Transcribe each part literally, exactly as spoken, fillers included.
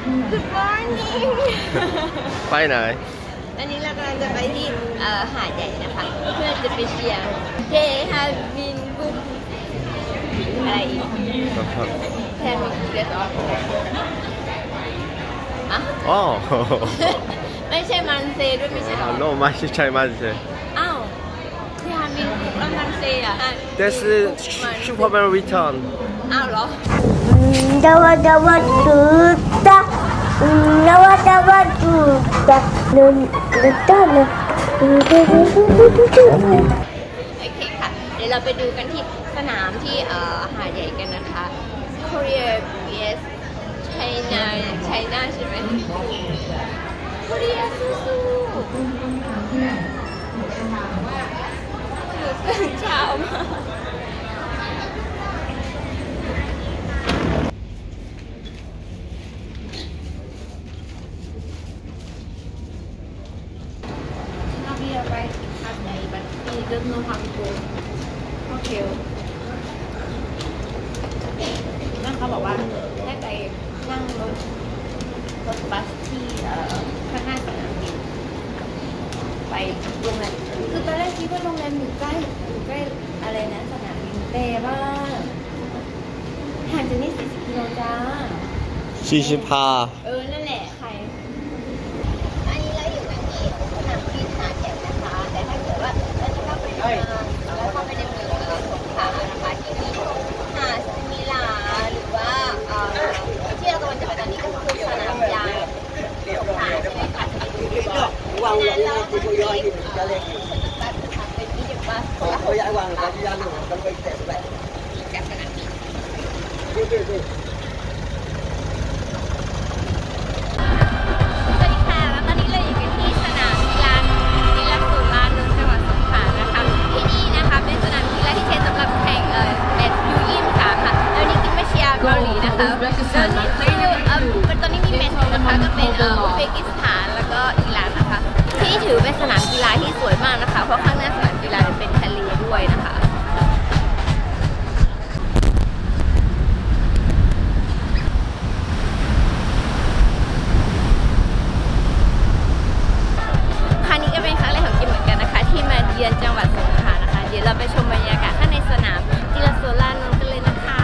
Good morning ไปไหนอันนี้เรากำลังจะไปที่หาดใหญ่นะคะเพื่อจะไปเชียร์ They have been booked อะไรอีกแทนมีเดือดร้อนอะอ๋อไม่ใช่มันเซด้วยไม่ใช่หรอ no ไม่ใช่มันเซอ้าวที่ฮามินแล้วมันเซอ่ะแต่是 Superman Return อ้าวเหรอดาวดาวดูตาดาวดาวดูตานุนนุนตานุโอเคค่ะเดี๋ยวเราไปดูกันที่สนามที่หาดใหญ่กันนะคะ Korea vs China China ใช่ไหม Korea สู้ๆตื่นเช้ามากไปหาดใหญ่แบบมีเดินโนฮังโกโอเคนั่นเขาบอกว่าให้ไปนั่งรถรถบัสที่ข้างหน้าสนามบินไปโรงแรมคือตอนแรกคิดว่าโรงแรมอยู่ใกล้อยู่ใกล้อะไรนะสนามบินแต่ว่าห่างจากนี่สี่สิบกิโลจ้าสี่สิบห้าเออนั่นแหละใครอันนี้เราอยู่กันที่สนามบินหาดใหญ่นะคะแต่ถ้าเกิดว่าเราจะเข้าไปในเมืองแล้วเข้าไปในเมืองสงขลานะคะที่มีหาดสมิลาหรือว่าที่เรากำลังจะไปตอนนี้ก็คือสนามยางสงขลาใช่ไหมคะวางแล้วเราจะไปจะเล่นบัสค่ะเป็นที่เด็กบัสเขาย้ายวางแล้วย้ายลงกันไปแต่แบบจากสนามบินสวัสดีค่ะแล้วตอนนี้เราอยู่กันที่สนามกีฬากีฬาสุราษฎร์จังหวัดสงขลานะคะที่นี่นะคะเป็นสนามกีฬาที่ใช้สำหรับแข่งเอ่อแมตช์ยูยี่สิบสามค่ะแล้วนี่กินมาเชียร์เกาหลีนะคะแล้วนี่เอ่อตอนนี้มีแมตช์นะคะก็เป็นเอ่ออุซเบกิสถานแล้วก็อิหร่านนะคะที่นี่ถือเป็นสนามกีฬาที่สวยมากนะคะเพราะข้างหน้าสนามกีฬาเป็นทะเลด้วยนะคะเยือนจังหวัดสงขลานะคะเดี๋ยวเราไปชมบรรยากาศข้างในสนามกีฬาโซลาร์นนท์กันเลยนะคะ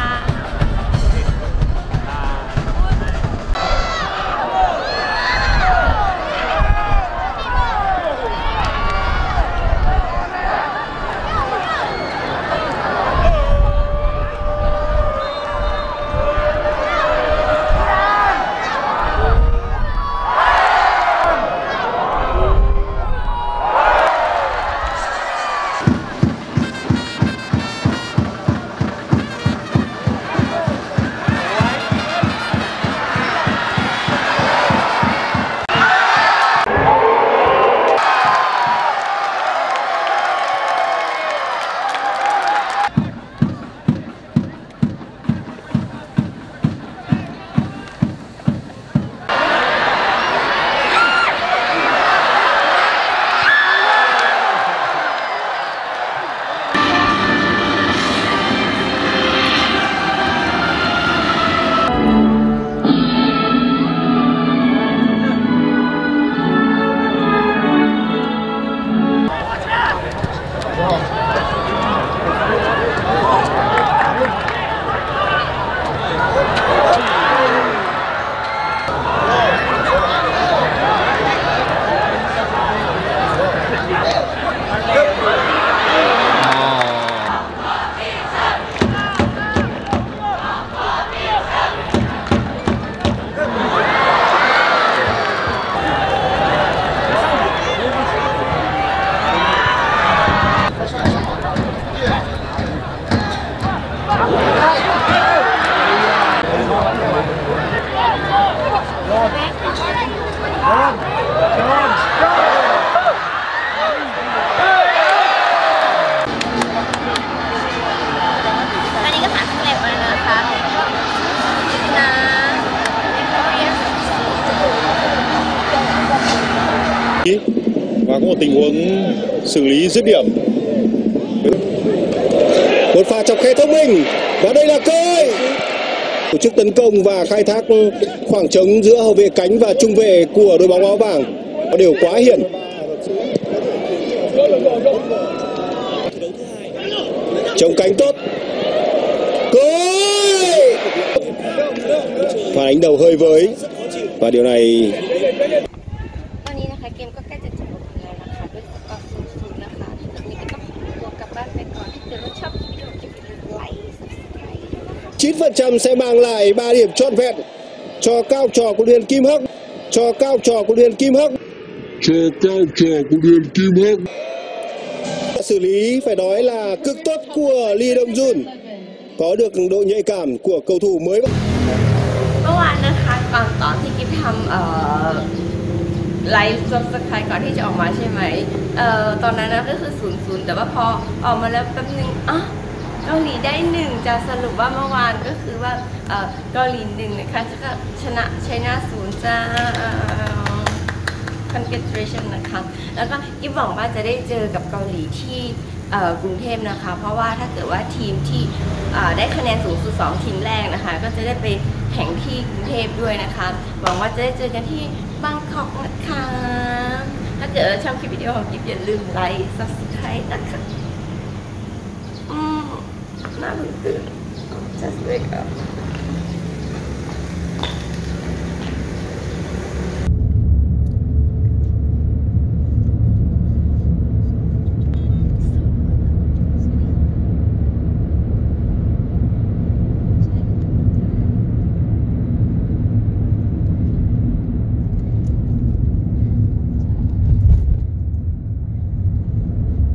và có một tình huống xử lý dứt điểm. Một pha chọc khe thông minh và đây là cơ hội tổ chức tấn công và khai thác khoảng trống giữa hậu vệ cánh và trung vệ của đội bóng áo vàng có điều quá hiển. Chống cánh tốt. Cối! Phản ánh đầu hơi với và điều này ตอนนี้นะคะเกมก็ใกล้จะจบลงแล้วนะคะด้วยสกอร์ศูนย์ศูนย์นะคะวันนี้ก็ต้องขอตัวกลับบ้านไปก่อนถ้าเกิดว่าชอบคลิปวิดีโออย่าลืมไลค์ subscribe ด้วยนะคะ chín phần trăm sẽ mang lại ba điểm trọn vẹn cho cao trò của Liên Kim Hắc, cho cao trò của Liên Kim Hắc, cho cao trò của Liên Kim Hắc. Xử lý phải nói là cực tốt của Lee Dong Jun, có được độ nhạy cảm của cầu thủ mới. เมื่อวานนะคะก่อนตอนที่กิ๊บทำเอ่อไลฟ์ซับสไครต์ก่อนที่จะออกมาใช่ไหมเอ่อตอนนั้นนะก็คือศูนย์ศูนย์แต่ว่าพอออกมาแล้วแป๊บนึงอ่ะเกาหลีได้หนึ่งจะสรุปว่าเมื่อวานก็คือว่าเอ่อเกาหลีหนึ่งนะคะก็ชนะไชน่าศูนย์จ้า congratulation นะคะแล้วก็กิ๊บหวังว่าจะได้เจอกับเกาหลีที่กรุงเทพนะคะเพราะว่าถ้าเกิดว่าทีมที่ได้คะแนนสูงสุดสองทีมแรกนะคะก็จะได้ไปแข่งที่กรุงเทพด้วยนะคะหวังว่าจะได้เจอกันที่บางกอกนะคะถ้าเกิดชอบคลิปวิดีโอของกิ๊บอย่าลืมไลค์ subscribe นะคะอืมน่าตื่น just wake up